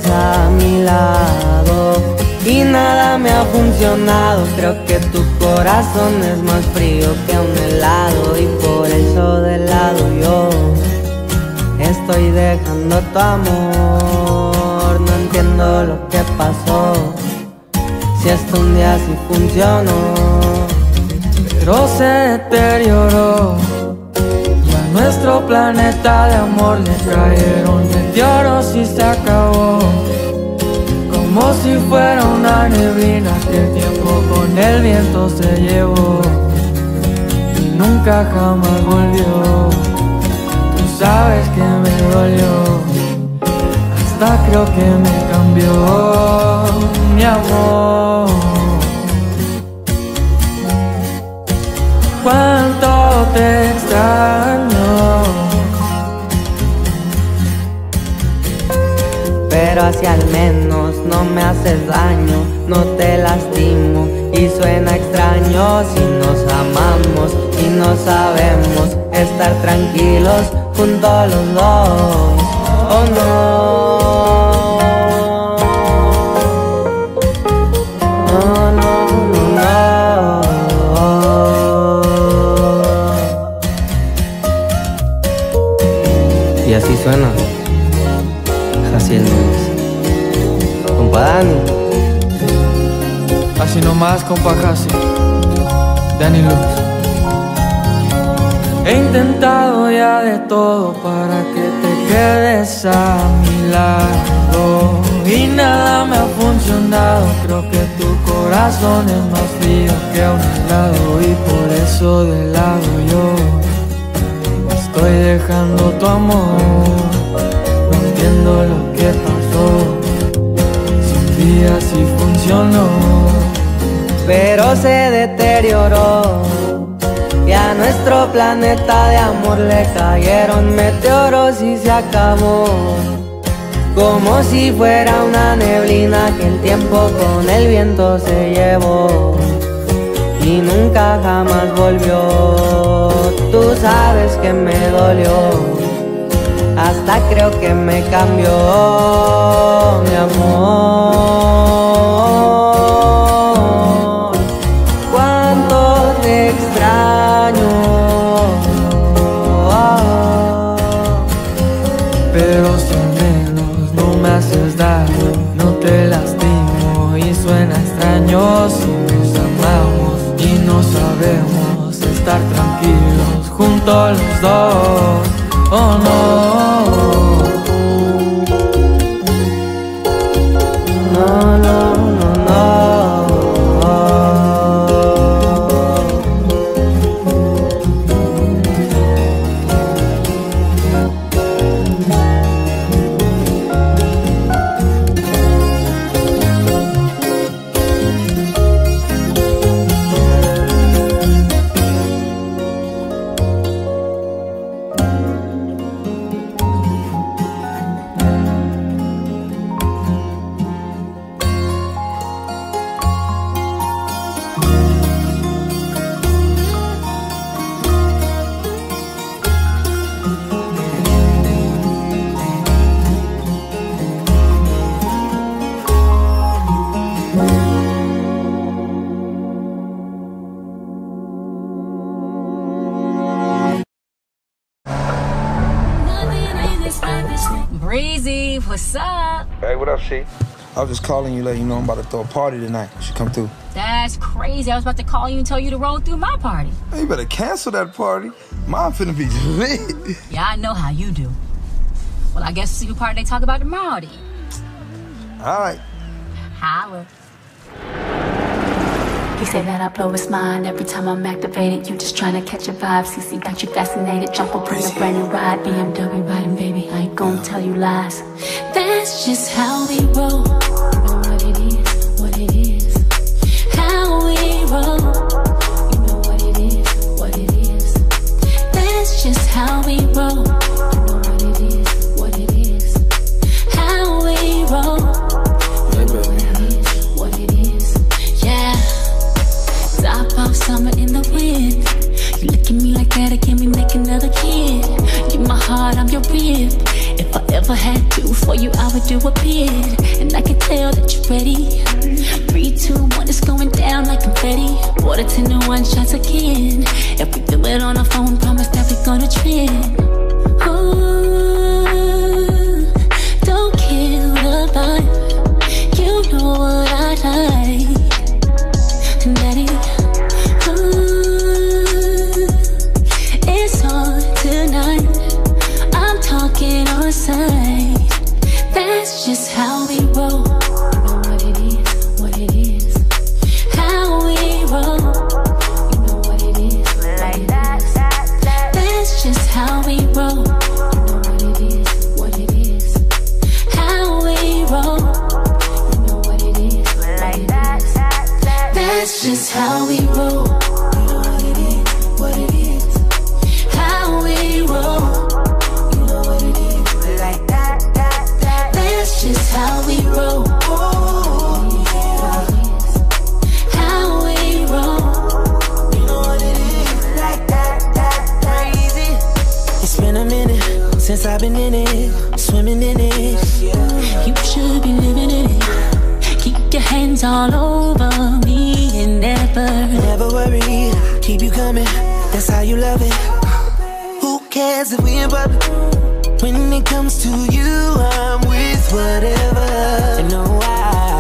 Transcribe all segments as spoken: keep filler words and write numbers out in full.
a mi lado y nada me ha funcionado. Creo que tu corazón es más frío que un helado y por eso de lado yo estoy dejando tu amor. No entiendo lo que pasó, si esto un día sí funcionó, pero se deterioró. Y a nuestro planeta de amor le cayeron meteoros y se acabó. Como si fuera una neblina que el tiempo con el viento se llevó y nunca jamás volvió. Tú sabes que me dolió, hasta creo que me cambió, mi amor. Cuánto te extraño, pero así al menos no me haces daño, no te lastimo. Y suena extraño si nos amamos y no sabemos estar tranquilos juntos los dos, oh no. No, no, no, no. Y así suena Jaciel Núñez, compa Dani. Así nomás, compa Jasi, Dani Luz. He intentado ya de todo para que te quedes a mi lado y nada me ha funcionado. Creo que tu corazón es más frío que un helado y por eso de lado yo estoy dejando tu amor. No entiendo lo que pasó, si un día sí funcionó, pero se deterioró. Y a nuestro planeta de amor le cayeron meteoros y se acabó. Como si fuera una neblina que el tiempo con el viento se llevó y nunca jamás volvió. Tú sabes que me dolió, hasta creo que me cambió, mi amor. Cuánto te extraño, pero si al menos no me haces daño, no te lastimo. Y suena extraño si nos amamos y no sabemos estar tranquilos juntos los dos, oh no. No, no, no, no. Breezy, what's up? Hey, what up, She? I was just calling you, letting you know I'm about to throw a party tonight. You should come through. That's crazy. I was about to call you and tell you to roll through my party. Hey, you better cancel that party. Mine finna be lit. Yeah, I know how you do. Well, I guess we'll see what party they talk about tomorrow then. All right. Holla. He say that I blow his mind every time I'm activated. You just tryna catch a vibe. C C got you fascinated. Jump up on a brand new ride. B M W riding, baby. I ain't gon' tell you lies. That's just how we roll. You know what it is, what it is. How we roll. You know what it is, what it is. That's just how we roll. You know what it is, what it is. How we roll. You know what it is, what it is. Yeah. Top off summer in the wind. You look at me like that, can we make another kid? You my heart, I'm your rib. If I ever had to, for you I would would do a bid, and I can tell that you're ready. Three, two, one, it's going down like confetti. Water ten to one shots again. If we do it on the phone, promise that we're gonna trend. Ooh, don't kill the vibe. You know what I like, Daddy. Ooh, it's on tonight. I'm talking on sight. That's just how we roll. You know what it is, what it is. How we roll. You know what it is, like that, that, that. That's just how we roll. You know what it is, what it is. How we roll. You know what it is, like that, that, that. That's just how we roll. You know what it is, what it is. How we roll. You know what it is, like that, that, that. That's just how we roll. How we roll. You know what it is, like that, that, that. Crazy. It's been a minute since I've been in it, swimming in it. You should be living in it. Keep your hands all over me and never. Never worry, keep you coming. That's how you love it. Who cares if we in public? When it comes to you, I'm with whatever. And no, I,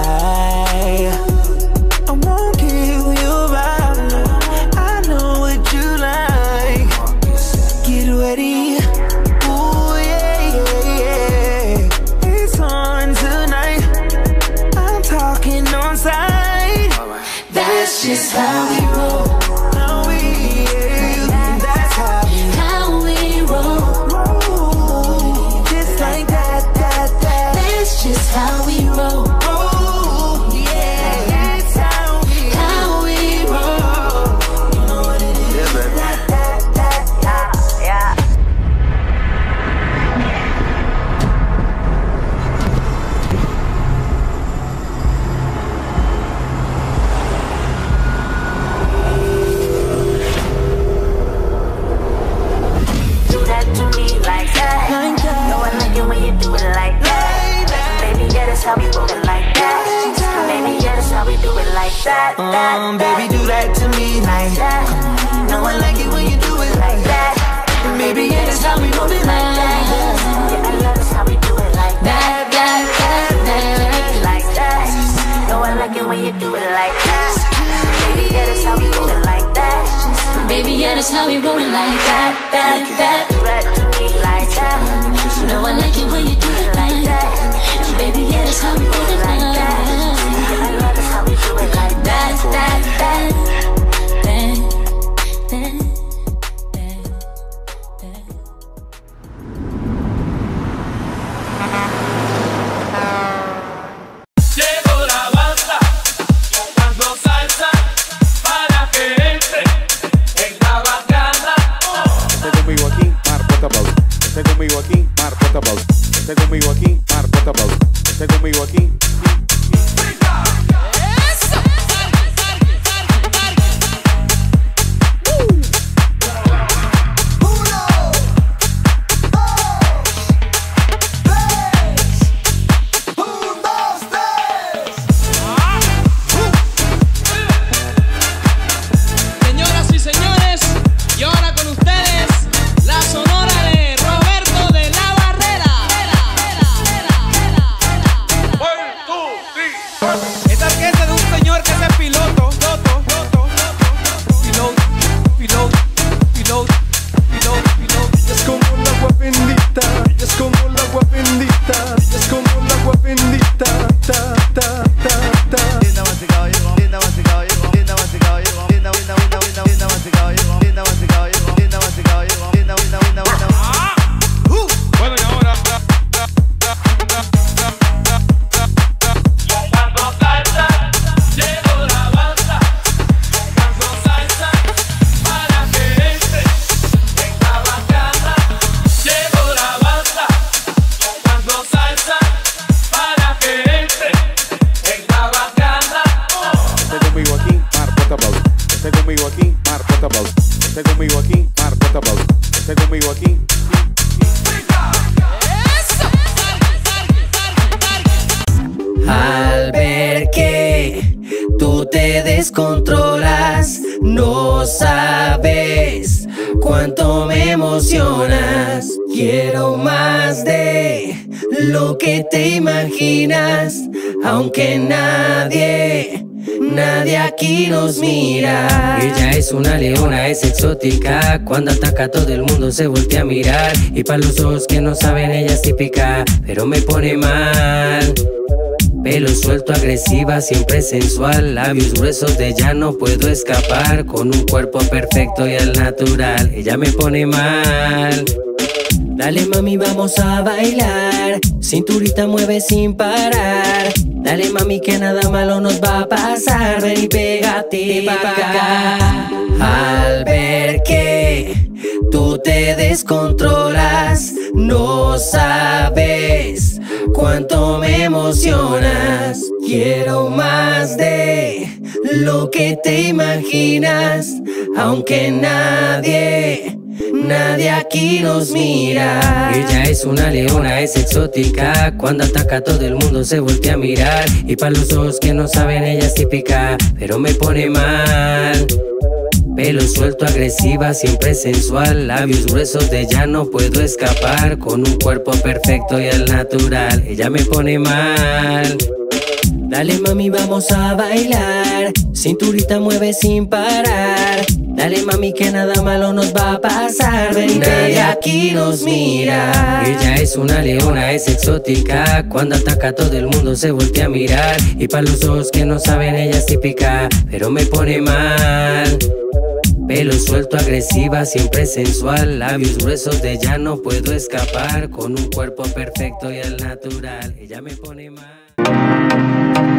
I won't kill your vibe. I know what you like. Get ready. Ooh, yeah, yeah, yeah. It's on tonight. I'm talking on sight. That's just how we roll. How we, yeah, that's how we How we roll. roll. Just like that, that, that. That's just how we roll. Oh, yeah, that's how we How we roll. You know what it is. Yeah, baby. That, that, that, that. Yeah. Do that to me like that. Like that. No, I like it when you do it like that. Baby, yeah, that's how we do it like that. Baby, yeah, that's how we do it like that. that, Um, that. baby, do that to me like that. No, I like it when you do it like that. Baby, yeah, that's how we move it like that. Yeah, I love that's how we do it like that. That, that, that, that. Like that. No, I like it when you do it like that. Baby, yeah, that's how we do it like that. Baby, yeah, that's how we roll it like that, that, that. Do that to me like that. You know I like it when you do it like that. Baby, yeah, that's how we roll it like that. Yeah, I love that's how we do it like that. That, that, that, that, that, that, that. Llegó la banda, cantando salsa para que entre en la bacana. Esté conmigo aquí, Marco Tapau. Esté conmigo aquí, Marco Tapau. Esté conmigo aquí, Marco Tapau. Esté conmigo Al ver que tú te descontrolas, no sabes cuánto me emocionas. Quiero más de lo que te imaginas, aunque nadie, nadie aquí nos mira. Ella es una leona, es exótica. Cuando ataca todo el mundo se voltea a mirar. Y para los ojos que no saben ella es típica, pero me pone mal. Pelo suelto, agresiva, siempre sensual. Labios gruesos, de ella no puedo escapar. Con un cuerpo perfecto y al natural, ella me pone mal. Dale mami, vamos a bailar. Cinturita mueve sin parar. Dale mami que nada malo nos va a pasar. Ven y pégate pa' acá. Al ver que tú te descontrolas, no sabes cuánto me emocionas. Quiero más de lo que te imaginas, aunque nadie, nadie aquí nos mira. Ella es una leona, es exótica. Cuando ataca todo el mundo se voltea a mirar. Y para los ojos que no saben ella es típica, pero me pone mal. Pelo suelto, agresiva, siempre sensual. Labios gruesos, de ella no puedo escapar. Con un cuerpo perfecto y al natural, ella me pone mal. Dale mami, vamos a bailar. Cinturita mueve sin parar. Dale mami que nada malo nos va a pasar. Ven y nadie aquí nos mira. Ella es una leona, es exótica. Cuando ataca todo el mundo se voltea a mirar. Y para los ojos que no saben ella es típica, pero me pone mal. Pelo suelto, agresiva, siempre sensual. Labios gruesos, de ella no puedo escapar. Con un cuerpo perfecto y al natural, ella me pone mal.